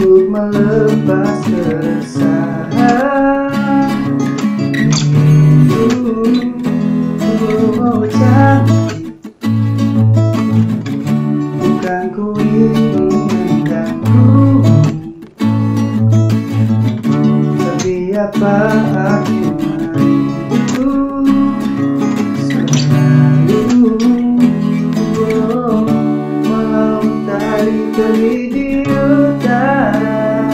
untuk melepas keresahan. Cantik, bukan ku ingin mengganggu, tapi apa artinya itu selalu melontar di utara.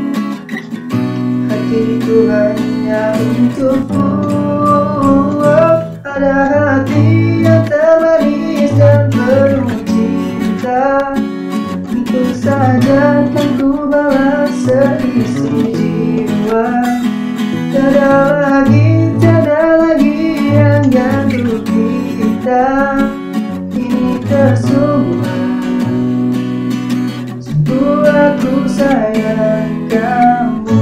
Hatiku hanya untukmu. Ada hati yang termanis dan penuh cinta, tentu saja kan ku balas seisi jiwa. Tiada lagi yang ganggu kita. Ini semua sungguh aku sayang kamu.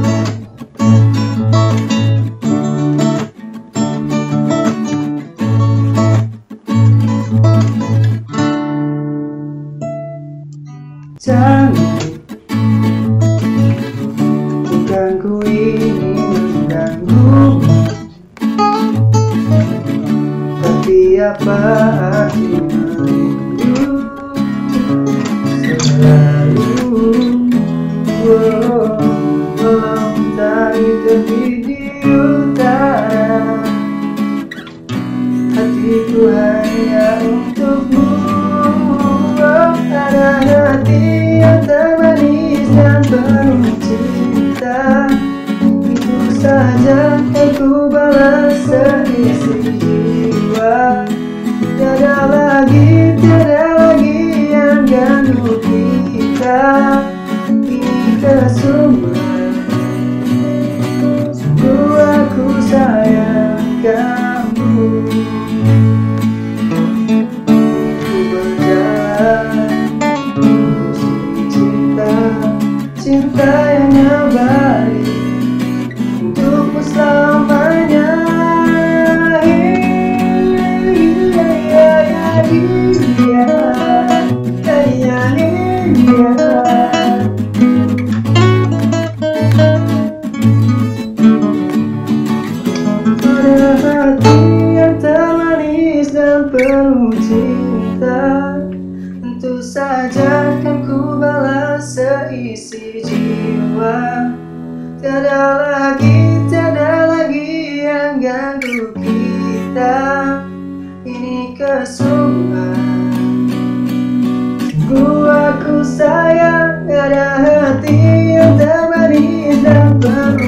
Cantik, bukan ku ingin mengganggu, tapi apa artinya itu selalu melontar di utara. Hatiku hanya untukmu. Ada hati yang termanis dan penuh cinta, itu saja yang ku balas seisi jiwa. Tiada lagi yang ganggu kita. Ini semua sungguh aku sayang kamu. Cinta yang abadi untukmu selamanya. Ada hati yang termanis dan penuh cinta, tentu saja kan ku balas seisi jiwa. Tiada lagi yang ganggu kita. Ini kesukaan sungguh aku sayang. Ada hati yang termanis dan penuh